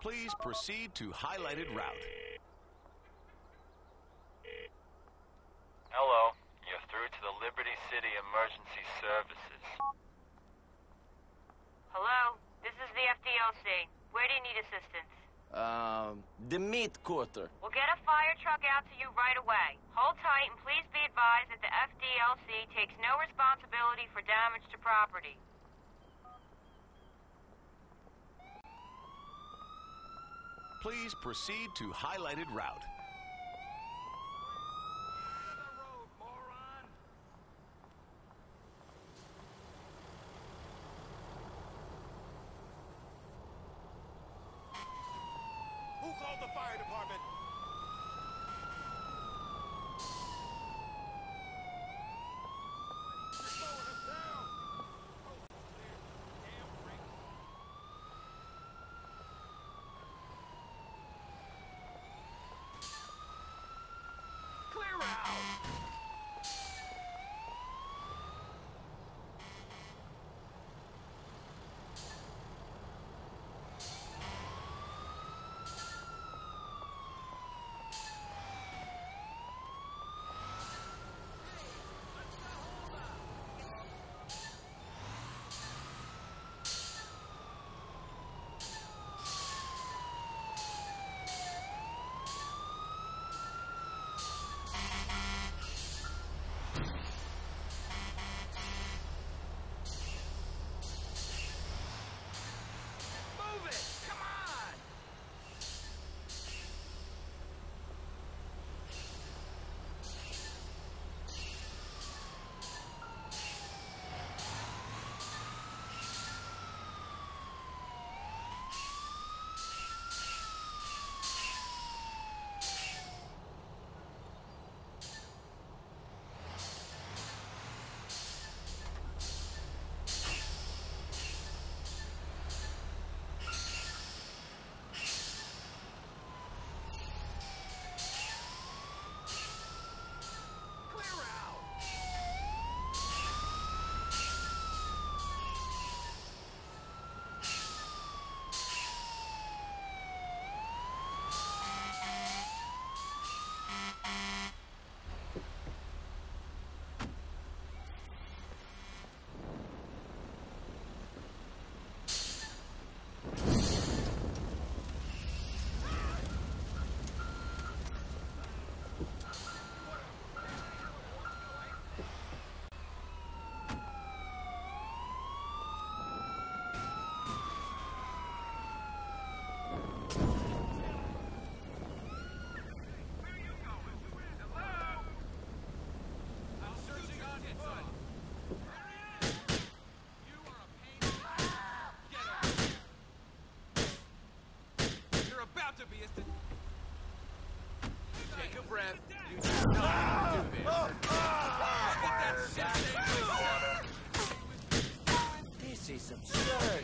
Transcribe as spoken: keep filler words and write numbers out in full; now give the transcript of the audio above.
Please proceed to highlighted route. Hello, you're through to the Liberty City Emergency Services. Hello, this is the F D L C. Where do you need assistance? Um, the meat quarter. We'll get a fire truck out to you right away. Hold tight and please be advised that the F D L C takes no responsibility for damage to property. Please proceed to highlighted route. Who called the fire department? You're slowing us down. Damn break. Clear out! Move it! Come on! Clear out! You're about to be a... Take a breath. You do not do this. Look at that shit. This is absurd.